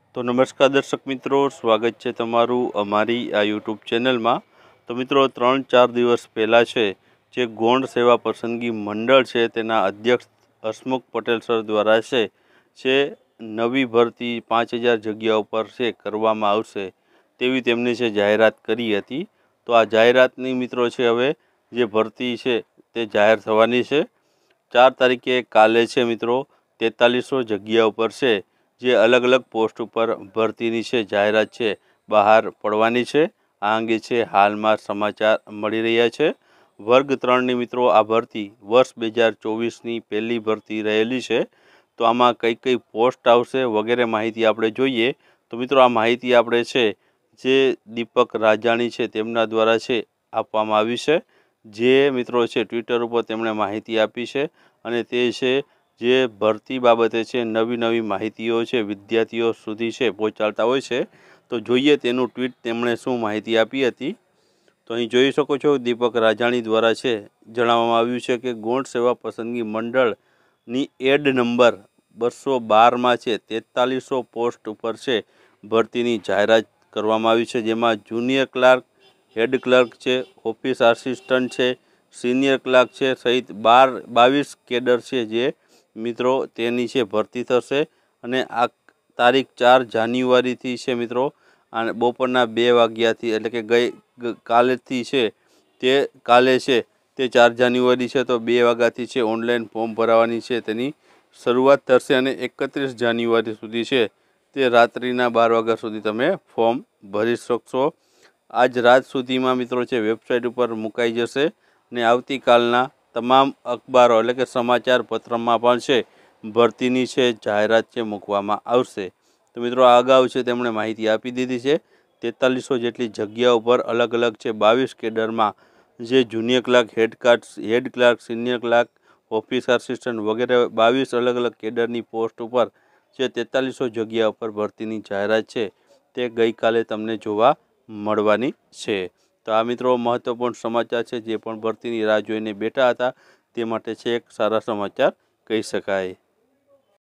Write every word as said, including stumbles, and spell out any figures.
तो नमस्कार दर्शक मित्रों, स्वागत है तमारू अमारी आ यूट्यूब चेनल में। तो मित्रों त्रण चार दिवस पहला है जे गौण सेवा पसंदगी मंडल है तेना अध्यक्ष हसमुख पटेल सर द्वारा से जे नवी भरती पांच हज़ार जग्याओं पर से करवामां आवशे तेवी तेमणे छे जाहेरात करी हती। तो आ जाहेरातनी मित्रों छे हवे जे भरती है ते जाहेर थवानी छे। चार तारीखे काले छे मित्रों तेतालीस सौ जग्याओं पर से जे अलग अलग पोस्ट पर भरतीनी छे जाहेरात छे बहार पड़वानी छे। आ अंगे छे हाल में समाचार मळी रह्या छे। वर्ग त्रण मित्रों आ भरती वर्ष बे हज़ार चौवीस नी पहली भरती रहेली छे। तो आमां कई कई पोस्ट आवशे वगैरे माहिती आपणे जोईए। तो मित्रों आ माहिती आपणे छे जे दीपक राजाणी छे तेमना द्वारा छे आपवामां आवी छे। जे मित्रों छे ट्विटर पर तेमणे माहिती आपी छे अने ते छे जे भरती बाबते छे नवी नवी माहितीओ छे विद्यार्थीओ सुधी छे पहोंचाडता होय छे। तो जोईए तेनुं ट्वीट तेमणे शुं माहिती आपी हती। तो अहीं जोई शको छो दीपक राजाणी द्वारा छे जणाववामां आव्युं छे के गौण सेवा पसंदगी मंडळनी एड नंबर बसो बार में छे तेतालीस सौ पोस्ट पर छे भरतीनी जाहेरात करवामां आवी छे। जेमां जूनियर क्लार्क, हेड क्लर्क है, ऑफिस आसिस्टंट है, सीनियर क्लार्क है सहित बार बावीस केडर है जे मित्रों तेनी छे भरती थशे। अने आ तारीख चार जान्युआरी थी छे मित्रों आ बपोરના बे वाग्याथी एटले के गई कालेथी छे ते काले छे ते चार जान्युआरी छे तो बे वाग्याथी छे ऑनलाइन फॉर्म भरावानी छे तेनी शरूआत थशे अने एकत्रीस जान्युआरी सुधी छे ते रात्रिना बार वाग्या सुधी तमे फॉर्म भरी शकशो। आज रात सुधीमां मित्रों छे वेबसाइट पर मुकाई जशे ने आवतीकालना तमाम अखबारों एटले के समाचार पत्रमां पण छे भरतीनी छे जाहेरात छे मूकवामां आवशे। तो मित्रों आ अगाऊ छे तेमणे माहिती आपी दीधी छे। तेतालीस सौ जेटली जग्याओं पर अलग अलग छे बावीस केडर में जे junior clerk, head clerk, head clerk, senior clerk, office assistant वगैरह बावीस अलग अलग केडरनी पोस्ट पर जे तेतालीस सौ जग्याओं पर भरतीनी जाहेरात छे ते गई काले तमने जोवा मळवानी छे। तो आ मित्रों महत्वपूर्ण समाचार है जे पण भरतीनी राह जोईने बेठा हता ते माटे छे एक सारा समाचार कही शकाय।